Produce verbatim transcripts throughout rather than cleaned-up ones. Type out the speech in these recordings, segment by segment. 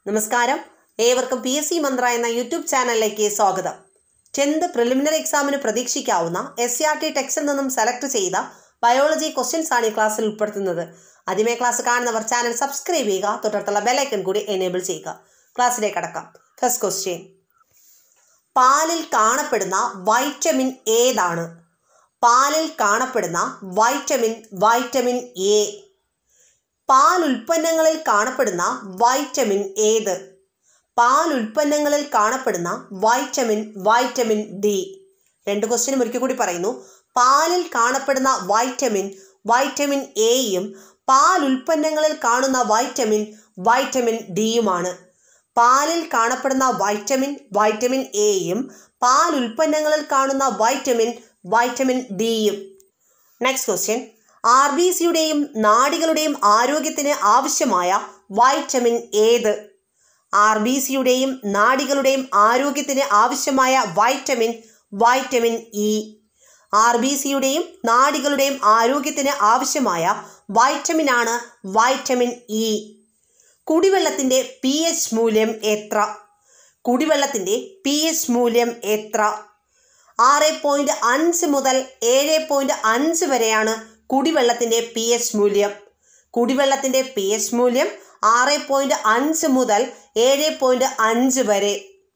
നമസ്കാരം, ഏവർക്കും P S C മന്ത്ര എന്ന യൂട്യൂബ് ചാനലിലേക്ക് സ്വാഗതം. ടെൻത്ത് പ്രിലിമിനറി എക്സാമിന് പ്രതീക്ഷിക്കാവുന്ന എസ് സി ആർ ടി ടെക്സ്റ്റിൽ നിന്നും സെലക്ട് ചെയ്ത ബയോളജി ക്വസ്റ്റ്യൻസ് ആണ് ഈ ക്ലാസ്സിൽ ഉൾപ്പെടുത്തുന്നത്. ആദ്യമേ ക്ലാസ് കാണുന്നവർ ചാനൽ സബ്സ്ക്രൈബ് ചെയ്യുക, തൊട്ടടുത്തുള്ള ബെല്ലൈക്കൺ കൂടി എനേബിൾ ചെയ്യുക. ക്ലാസ്സിലേക്ക് കടക്കാം. ഫസ്റ്റ് ക്വസ്റ്റ്യൻ, പാലിൽ കാണപ്പെടുന്ന വൈറ്റമിൻ ഏതാണ്? പാലിൽ കാണപ്പെടുന്ന വൈറ്റമിൻ വൈറ്റമിൻ എ. പാൽ ഉൽപ്പന്നങ്ങളിൽ കാണപ്പെടുന്ന വൈറ്റമിൻ ഏത്? പാൽ ഉൽപ്പന്നങ്ങളിൽ കാണപ്പെടുന്ന വൈറ്റമിൻ വൈറ്റമിൻ ഡി. രണ്ട് ക്വസ്റ്റ്യനും ഒരിക്കൽ കൂടി പറയുന്നു. പാലിൽ കാണപ്പെടുന്ന വൈറ്റമിൻ വൈറ്റമിൻ എയും പാൽ ഉൽപ്പന്നങ്ങളിൽ കാണുന്ന വൈറ്റമിൻ വൈറ്റമിൻ ഡിയുമാണ്. പാലിൽ കാണപ്പെടുന്ന വൈറ്റമിൻ വൈറ്റമിൻ എയും പാൽ ഉൽപ്പന്നങ്ങളിൽ കാണുന്ന വൈറ്റമിൻ വൈറ്റമിൻ ഡിയും. നെക്സ്റ്റ് ക്വസ്റ്റ്യൻ, ആർ ബി സിയുടെയും നാഡികളുടെയും ആരോഗ്യത്തിന് ആവശ്യമായ വൈറ്റമിൻ ഏത്? ആർ ബി സിയുടെയും നാഡികളുടെയും ആരോഗ്യത്തിന് ആവശ്യമായ vitamin vitamin E. R B സിയുടെയും നാഡികളുടെയും ആരോഗ്യത്തിന് ആവശ്യമായ വൈറ്റമിനാണ് വൈറ്റമിൻ ഇ. കുടിവെള്ളത്തിൻ്റെ പി എച്ച് മൂല്യം എത്ര? കുടിവെള്ളത്തിൻ്റെ പി എച്ച് മൂല്യം എത്ര? ആറ് പോയിൻറ്റ് അഞ്ച് മുതൽ ഏഴ് പോയിൻറ്റ് അഞ്ച് വരെയാണ് കുടിവെള്ളത്തിൻ്റെ പി എച്ച് മൂല്യം. കുടിവെള്ളത്തിൻ്റെ പി എച്ച് മൂല്യം ആറ് പോയിൻറ്റ് അഞ്ച് മുതൽ ഏഴ് പോയിൻറ്റ് അഞ്ച് വരെ.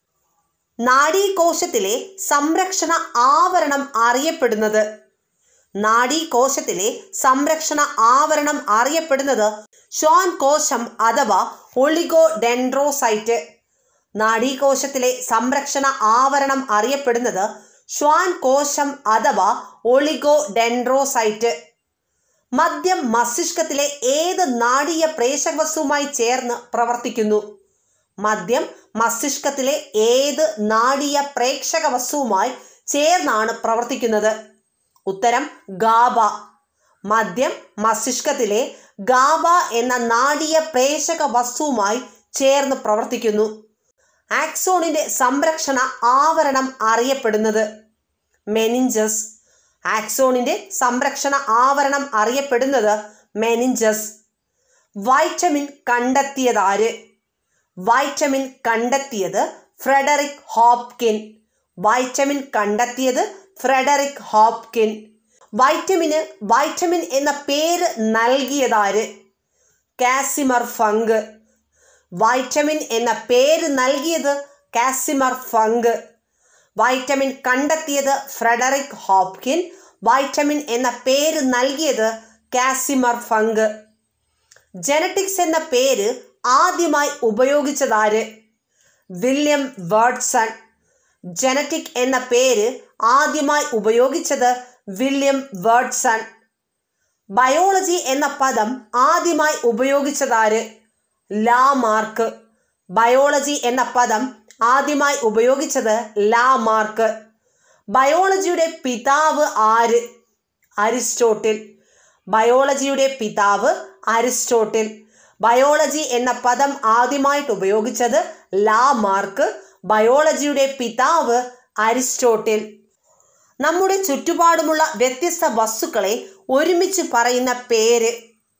നാഡീകോശത്തിലെ സംരക്ഷണ ആവരണം അറിയപ്പെടുന്നത്? നാഡീകോശത്തിലെ സംരക്ഷണ ആവരണം അറിയപ്പെടുന്നത് ഷ്വാൻ കോശം അഥവാ ഒളിഗോഡെൻഡ്രോസൈറ്റ്. നാഡീകോശത്തിലെ സംരക്ഷണ ആവരണം അറിയപ്പെടുന്നത് ഷ്വാൻ കോശം അഥവാ ഒളിഗോഡെൻഡ്രോസൈറ്റ്. മദ്യം മസ്തിഷ്കത്തിലെ ഏത് നാഡീയ പ്രേഷകവസ്തുവുമായി ചേർന്ന് പ്രവർത്തിക്കുന്നു? മദ്യം മസ്തിഷ്കത്തിലെ ഏത് നാഡീയ പ്രേക്ഷക വസ്തുവുമായി ചേർന്നാണ് പ്രവർത്തിക്കുന്നത്? ഉത്തരം ഗാബ. മദ്യം മസ്തിഷ്കത്തിലെ ഗാബ എന്ന നാഡീയ പ്രേഷക വസ്തുവുമായി ചേർന്ന് പ്രവർത്തിക്കുന്നു. ആക്സോണിൻ്റെ സംരക്ഷണ ആവരണം അറിയപ്പെടുന്നത്? മെനിഞ്ചസ്. ആക്സോണിൻ്റെ സംരക്ഷണ ആവരണം അറിയപ്പെടുന്നത് മെനിഞ്ചസ്. വൈറ്റമിൻ കണ്ടെത്തിയതാര്? വൈറ്റമിൻ കണ്ടെത്തിയത് ഫ്രെഡറിക് ഹോപ്കിൻ. വൈറ്റമിൻ കണ്ടെത്തിയത് ഫ്രെഡറിക് ഹോപ്കിൻ. വൈറ്റമിന് വൈറ്റമിൻ എന്ന പേര് നൽകിയതാര്? Casimir Funk. വൈറ്റമിൻ എന്ന പേര് നൽകിയത് കാസിമർ ഫങ്ക്. വൈറ്റമിൻ കണ്ടെത്തിയത് ഫ്രെഡറിക് ഹോപ്കിൻ. വൈറ്റമിൻ എന്ന പേര് നൽകിയത് കാസിമർ ഫങ്ക്. ജനറ്റിക്സ് എന്ന പേര് ആദ്യമായി ഉപയോഗിച്ചതാര്? വില്യം വേർഡ്സൺ. ജനറ്റിക് എന്ന പേര് ആദ്യമായി ഉപയോഗിച്ചത് വില്യം വേർഡ്സൺ. ബയോളജി എന്ന പദം ആദ്യമായി ഉപയോഗിച്ചതാര്? ലാമാർക്ക്. ബയോളജി എന്ന പദം ആദ്യമായി ഉപയോഗിച്ചത് ലാമാർക്ക്. ബയോളജിയുടെ പിതാവ് ആര്? അരിസ്റ്റോട്ടിൽ. ബയോളജിയുടെ പിതാവ് അരിസ്റ്റോട്ടിൽ. ബയോളജി എന്ന പദം ആദ്യമായിട്ട് ഉപയോഗിച്ചത് ലാമാർക്ക്. ബയോളജിയുടെ പിതാവ് അരിസ്റ്റോട്ടിൽ. നമ്മുടെ ചുറ്റുപാടുമുള്ള വ്യത്യസ്ത വസ്തുക്കളെ ഒരുമിച്ച് പറയുന്ന പേര്?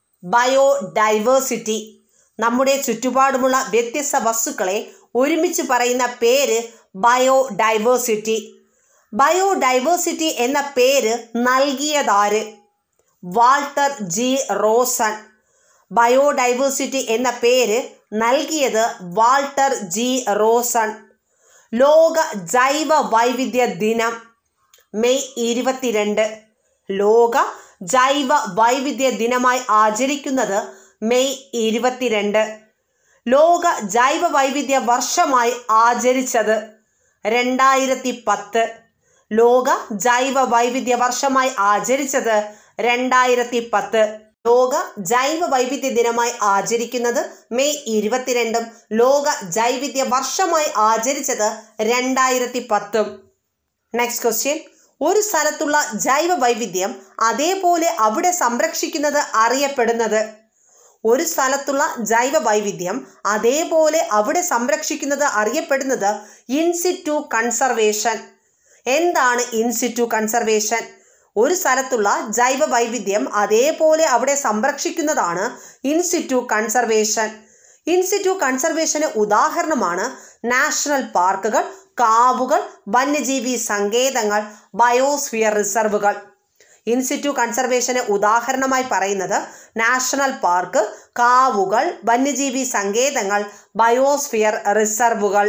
ബയോഡൈവേഴ്സിറ്റി. നമ്മുടെ ചുറ്റുപാടുമുള്ള വ്യത്യസ്ത വസ്തുക്കളെ ഒരുമിച്ച് പറയുന്ന പേര് ബയോഡൈവേഴ്സിറ്റി. ബയോഡൈവേഴ്സിറ്റി എന്ന പേര് നൽകിയതാര്? Walter G Rosen. ബയോഡൈവേഴ്സിറ്റി എന്ന പേര് നൽകിയത് വാൾട്ടർ ജി റോസൺ. ലോക ജൈവ വൈവിധ്യ ദിനം മെയ് ഇരുപത്തിരണ്ട്. ലോക ജൈവ വൈവിധ്യ ദിനമായി ആചരിക്കുന്നത് മെയ് ഇരുപത്തിരണ്ട്. ലോക ജൈവ വൈവിധ്യ വർഷമായി ആചരിച്ചത് രണ്ടായിരത്തി പത്ത്. ലോക ജൈവ വൈവിധ്യ വർഷമായി ആചരിച്ചത് രണ്ടായിരത്തി പത്ത്. ലോക ജൈവ വൈവിധ്യ ദിനമായി ആചരിക്കുന്നത് മെയ് ഇരുപത്തിരണ്ടും ലോക ജൈവിധ്യ വർഷമായി ആചരിച്ചത് രണ്ടായിരത്തി പത്തും. നെക്സ്റ്റ് ക്വസ്റ്റ്യൻ, ഒരു സ്ഥലത്തുള്ള ജൈവ വൈവിധ്യം അതേപോലെ അവിടെ സംരക്ഷിക്കുന്നത് അറിയപ്പെടുന്നത്? ഒരു സ്ഥലത്തുള്ള ജൈവ വൈവിധ്യം അതേപോലെ അവിടെ സംരക്ഷിക്കുന്നത് അറിയപ്പെടുന്നത് ഇൻസിറ്റു കൺസർവേഷൻ. എന്താണ് ഇൻസിറ്റു കൺസർവേഷൻ? ഒരു സ്ഥലത്തുള്ള ജൈവ വൈവിധ്യം അതേപോലെ അവിടെ സംരക്ഷിക്കുന്നതാണ് ഇൻസിറ്റു കൺസർവേഷൻ. ഇൻസിറ്റു കൺസർവേഷന് ഉദാഹരണമാണ് നാഷണൽ പാർക്കുകൾ, കാവുകൾ, വന്യജീവി സങ്കേതങ്ങൾ, ബയോസ്ഫിയർ റിസർവുകൾ. ഇൻസിറ്റു കൺസർവേഷന് ഉദാഹരണമായി പറയുന്നത് നാഷണൽ പാർക്ക്, കാവുകൾ, വന്യജീവി സങ്കേതങ്ങൾ, ബയോസ്ഫിയർ റിസർവുകൾ.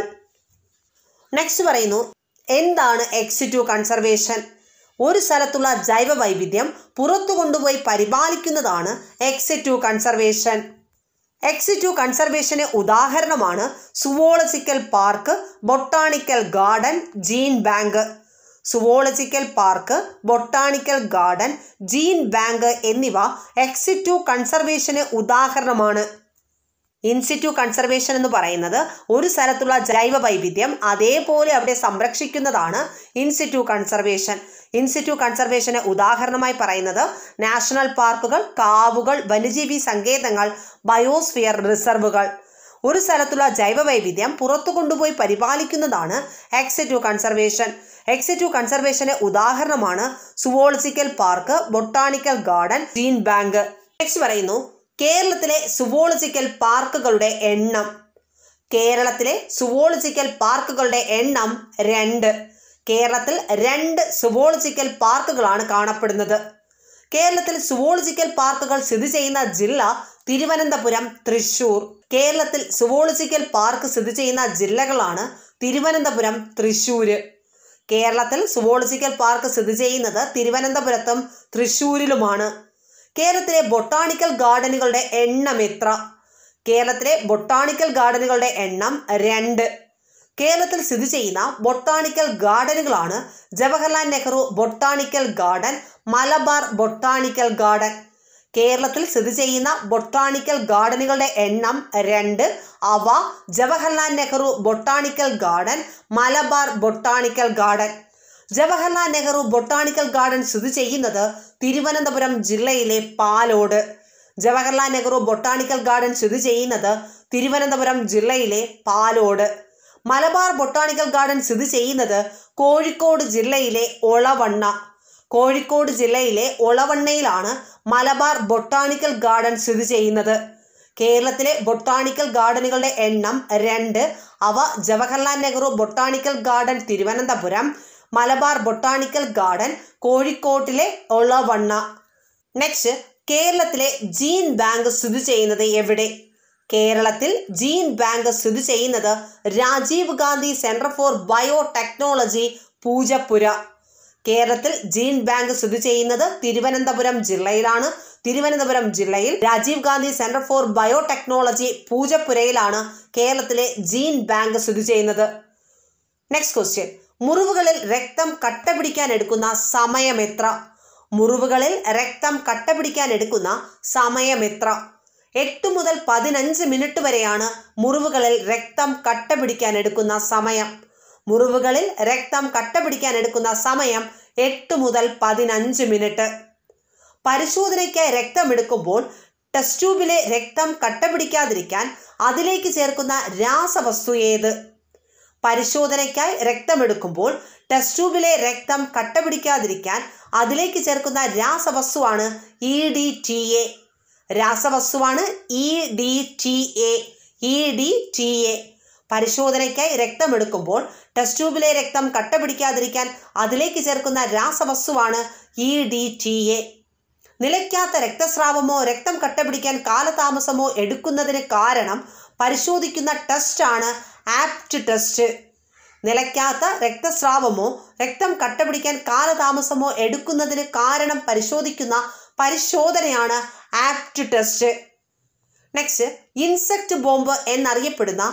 നെക്സ്റ്റ് പറയുന്നു, എന്താണ് എക്സിറ്റു കൺസർവേഷൻ? ഒരു സ്ഥലത്തുള്ള ജൈവ വൈവിധ്യം പുറത്തു കൊണ്ടുപോയി പരിപാലിക്കുന്നതാണ് എക്സിറ്റു കൺസർവേഷൻ. എക്സിറ്റു കൺസർവേഷന് ഉദാഹരണമാണ് zoological park, botanical garden, gene bank. Zoological park, botanical garden, gene bank എന്നിവ എക്സിറ്റു കൺസർവേഷന് ഉദാഹരണമാണ്. ഇൻസിറ്റു കൺസർവേഷൻ എന്ന് പറയുന്നത് ഒരു സ്ഥലത്തുള്ള ജൈവ വൈവിധ്യം അതേപോലെ അവിടെ സംരക്ഷിക്കുന്നതാണ് ഇൻസിറ്റു കൺസർവേഷൻ. ഇൻസിറ്റു കൺസർവേഷന് ഉദാഹരണമായി പറയുന്നത് നാഷണൽ പാർക്കുകൾ, കാവുകൾ, വന്യജീവി സങ്കേതങ്ങൾ, ബയോസ്ഫിയർ റിസർവുകൾ. ഒരു സ്ഥലത്തുള്ള ജൈവ വൈവിധ്യം പുറത്തു കൊണ്ടുപോയി പരിപാലിക്കുന്നതാണ് എക്സിറ്റു കൺസർവേഷൻ. എക്സിറ്റു കൺസർവേഷന് ഉദാഹരണമാണ് zoological park, botanical garden, gene bank. Next പറയുന്നു, കേരളത്തിലെ സുവോളജിക്കൽ പാർക്കുകളുടെ എണ്ണം. കേരളത്തിലെ സുവോളജിക്കൽ പാർക്കുകളുടെ എണ്ണം രണ്ട്. കേരളത്തിൽ രണ്ട് സുവോളജിക്കൽ പാർക്കുകളാണ് കാണപ്പെടുന്നത്. കേരളത്തിൽ സുവോളജിക്കൽ പാർക്കുകൾ സ്ഥിതി ചെയ്യുന്ന ജില്ല തിരുവനന്തപുരം, തൃശ്ശൂർ. കേരളത്തിൽ സുവോളജിക്കൽ പാർക്ക് സ്ഥിതി ചെയ്യുന്ന ജില്ലകളാണ് തിരുവനന്തപുരം, തൃശ്ശൂര്. കേരളത്തിൽ സുവോളജിക്കൽ പാർക്ക് സ്ഥിതി ചെയ്യുന്നത് തിരുവനന്തപുരത്തും തൃശ്ശൂരിലുമാണ്. കേരളത്തിലെ ബൊട്ടാണിക്കൽ ഗാർഡനുകളുടെ എണ്ണം എത്ര? കേരളത്തിലെ ബൊട്ടാണിക്കൽ ഗാർഡനുകളുടെ എണ്ണം രണ്ട്. കേരളത്തിൽ സ്ഥിതി ചെയ്യുന്ന ബൊട്ടാണിക്കൽ ഗാർഡനുകളാണ് Jawaharlal Nehru botanical garden, Malabar botanical garden. കേരളത്തിൽ സ്ഥിതി ചെയ്യുന്ന ബൊട്ടാണിക്കൽ ഗാർഡനുകളുടെ എണ്ണം രണ്ട്. അവ Jawaharlal Nehru botanical garden, Malabar botanical garden. Jawaharlal Nehru botanical garden സ്ഥിതി ചെയ്യുന്നത് തിരുവനന്തപുരം ജില്ലയിലെ പാലോട്. ജവഹർലാൽ നെഹ്റു ബൊട്ടാണിക്കൽ ഗാർഡൻ സ്ഥിതി ചെയ്യുന്നത് തിരുവനന്തപുരം ജില്ലയിലെ പാലോട്. മലബാർ ബൊട്ടാണിക്കൽ ഗാർഡൻ സ്ഥിതി ചെയ്യുന്നത് കോഴിക്കോട് ജില്ലയിലെ ഒളവണ്ണ. കോഴിക്കോട് ജില്ലയിലെ ഒളവണ്ണയിലാണ് മലബാർ ബൊട്ടാണിക്കൽ ഗാർഡൻ സ്ഥിതി ചെയ്യുന്നത്. കേരളത്തിലെ ബൊട്ടാണിക്കൽ ഗാർഡനുകളുടെ എണ്ണം രണ്ട്. അവ Jawaharlal Nehru botanical garden Thiruvananthapuram, Malabar botanical garden കോഴിക്കോട്ടിലെ ഒളവണ്ണ. നെക്സ്റ്റ്, കേരളത്തിലെ ജീൻ ബാങ്ക് സ്ഥിതി ചെയ്യുന്നത് എവിടെ? കേരളത്തിൽ ജീൻ ബാങ്ക് സ്ഥിതി ചെയ്യുന്നത് Rajiv Gandhi centre for biotechnology, Poojappura. കേരളത്തിൽ ജീൻ ബാങ്ക് സ്ഥിതി ചെയ്യുന്നത് തിരുവനന്തപുരം ജില്ലയിലാണ്. തിരുവനന്തപുരം ജില്ലയിൽ Rajiv Gandhi centre for biotechnology, പൂജപ്പുരയിലാണ് കേരളത്തിലെ ജീൻ ബാങ്ക് സ്ഥിതി ചെയ്യുന്നത്. നെക്സ്റ്റ് ക്വസ്റ്റ്യൻ, മുറിവുകളിൽ രക്തം കട്ട പിടിക്കാൻ എടുക്കുന്ന സമയം എത്ര? മുറിവുകളിൽ രക്തം കട്ട പിടിക്കാൻ എടുക്കുന്ന സമയം എത്ര? എട്ട് മുതൽ പതിനഞ്ച് മിനിറ്റ് വരെയാണ് മുറിവുകളിൽ രക്തം കട്ട പിടിക്കാൻ എടുക്കുന്ന സമയം. മുറിവുകളിൽ രക്തം കട്ട പിടിക്കാൻ എടുക്കുന്ന സമയം എട്ട് മുതൽ പതിനഞ്ച് മിനിറ്റ്. പരിശോധനയ്ക്കായി രക്തമെടുക്കുമ്പോൾ ടെസ്റ്റ് ട്യൂബിലെ രക്തം കട്ട പിടിക്കാതിരിക്കാൻ അതിലേക്ക് ചേർക്കുന്ന രാസവസ്തു ഏത്? പരിശോധനയ്ക്കായി രക്തമെടുക്കുമ്പോൾ ടെസ്റ്റ് ട്യൂബിലെ രക്തം കട്ട പിടിക്കാതിരിക്കാൻ അതിലേക്ക് ചേർക്കുന്ന രാസവസ്തുവാണ് ഇ ഡി ടി എ. രാസവസ്തുവാണ് E D T A. E D T A. പരിശോധനയ്ക്കായി രക്തമെടുക്കുമ്പോൾ ടെസ്റ്റ് ട്യൂബിലെ രക്തം കട്ട പിടിക്കാതിരിക്കാൻ അതിലേക്ക് ചേർക്കുന്ന രാസവസ്തുവാണ് ഇ ഡി ടി എ. നിലയ്ക്കാത്ത രക്തസ്രാവമോ രക്തം കട്ട പിടിക്കാൻ കാലതാമസമോ എടുക്കുന്നതിന് കാരണം പരിശോധിക്കുന്ന ടെസ്റ്റാണ് ആപ്റ്റ് ടെസ്റ്റ്. നിലയ്ക്കാത്ത രക്തസ്രാവമോ രക്തം കട്ട പിടിക്കാൻ കാലതാമസമോ എടുക്കുന്നതിന് കാരണം പരിശോധിക്കുന്ന പരിശോധനയാണ് apt test. Next, insect bomb എന്നറിയപ്പെടുന്ന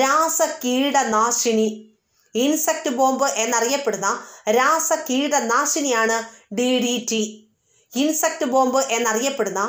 രാസകീടനാശിനി. ഇൻസെക്ട് ബോംബ് എന്നറിയപ്പെടുന്ന രാസകീടനാശിനിയാണ് D D T. Insect bomb എന്നറിയപ്പെടുന്ന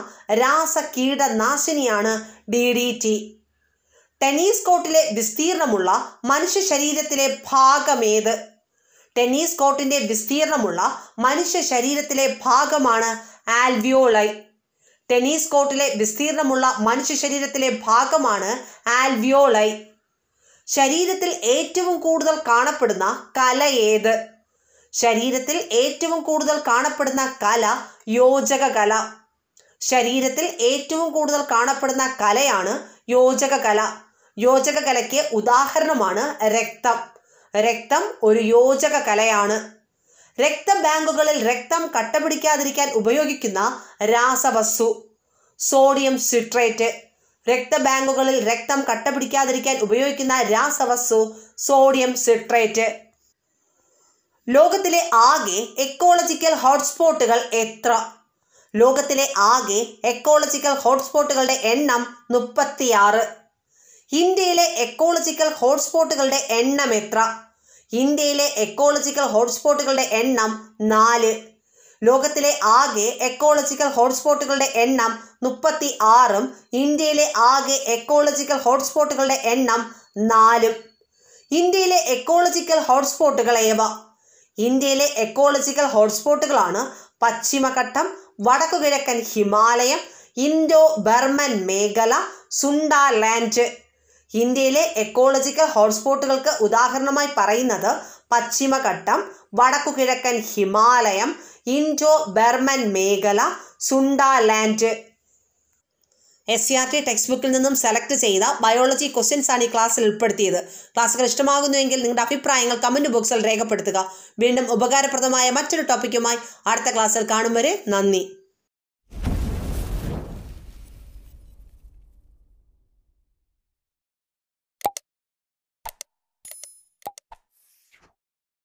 രാസകീടനാശിനിയാണ് ഡി ഡി ടി. ടെന്നീസ് കോർട്ടിലെ വിസ്തീർണമുള്ള മനുഷ്യ ശരീരത്തിലെ ഭാഗമേത്? ടെന്നീസ് കോർട്ടിന്റെ വിസ്തീർണമുള്ള മനുഷ്യ ശരീരത്തിലെ ഭാഗമാണ് ആൽവിയോളൈ. ടെന്നീസ് കോർട്ടിലെ വിസ്തീർണമുള്ള മനുഷ്യ ശരീരത്തിലെ ഭാഗമാണ് ആൽവിയോളൈ. ശരീരത്തിൽ ഏറ്റവും കൂടുതൽ കാണപ്പെടുന്ന കല ഏത്? ശരീരത്തിൽ ഏറ്റവും കൂടുതൽ കാണപ്പെടുന്ന കല യോജക കല. ശരീരത്തിൽ ഏറ്റവും കൂടുതൽ കാണപ്പെടുന്ന കലയാണ് യോജക കല. യോജക കലയ്ക്ക് ഉദാഹരണമാണ് രക്തം. രക്തം ഒരു യോജക കലയാണ്. രക്തബാങ്കുകളിൽ രക്തം കട്ടപിടിക്കാതിരിക്കാൻ ഉപയോഗിക്കുന്ന രാസവസ്തു സോഡിയം സിട്രേറ്റ്. രക്തബാങ്കുകളിൽ രക്തം കട്ടപിടിക്കാതിരിക്കാൻ ഉപയോഗിക്കുന്ന രാസവസ്തു സോഡിയം സിട്രേറ്റ്. ലോകത്തിലെ ആകെ എക്കോളജിക്കൽ ഹോട്ട്സ്പോട്ടുകൾ എത്ര? ലോകത്തിലെ ആകെ എക്കോളജിക്കൽ ഹോട്ട്സ്പോട്ടുകളുടെ എണ്ണം മുപ്പത്തിയാറ്. ഇന്ത്യയിലെ എക്കോളജിക്കൽ ഹോട്ട്സ്പോട്ടുകളുടെ എണ്ണം എത്ര? ഇന്ത്യയിലെ എക്കോളജിക്കൽ ഹോട്ട്സ്പോട്ടുകളുടെ എണ്ണം നാല്. ലോകത്തിലെ ആകെ എക്കോളജിക്കൽ ഹോട്ട്സ്പോട്ടുകളുടെ എണ്ണം മുപ്പത്തി ആറും ഇന്ത്യയിലെ ആകെ എക്കോളജിക്കൽ ഹോട്ട്സ്പോട്ടുകളുടെ എണ്ണം നാലും. ഇന്ത്യയിലെ എക്കോളജിക്കൽ ഹോട്ട്സ്പോട്ടുകൾ ഏവ? ഇന്ത്യയിലെ എക്കോളജിക്കൽ ഹോട്ട്സ്പോട്ടുകളാണ് പശ്ചിമഘട്ടം, വടക്കുകിഴക്കൻ ഹിമാലയം, ഇൻഡോ ബർമൻ മേഖല, സുണ്ടാലാൻഡ്. ഇന്ത്യയിലെ എക്കോളജിക്കൽ ഹോട്ട്സ്പോട്ടുകൾക്ക് ഉദാഹരണമായി പറയുന്നത് പശ്ചിമഘട്ടം, വടക്കുകിഴക്കൻ ഹിമാലയം, ഇൻഡോ ബർമൻ മേഖല, Sundaland. S C R T text ബുക്കിൽ നിന്നും സെലക്ട് ചെയ്ത ബയോളജി ക്വസ്റ്റ്യൻസ് ആണ് ഈ ക്ലാസ്സിൽ ഉൾപ്പെടുത്തിയത്. ക്ലാസ്സുകൾ ഇഷ്ടമാകുന്നുവെങ്കിൽ നിങ്ങളുടെ അഭിപ്രായങ്ങൾ കമൻറ്റ് ബോക്സിൽ രേഖപ്പെടുത്തുക. വീണ്ടും ഉപകാരപ്രദമായ മറ്റൊരു ടോപ്പിക്കുമായി അടുത്ത ക്ലാസ്സിൽ കാണും വരെ നന്ദി.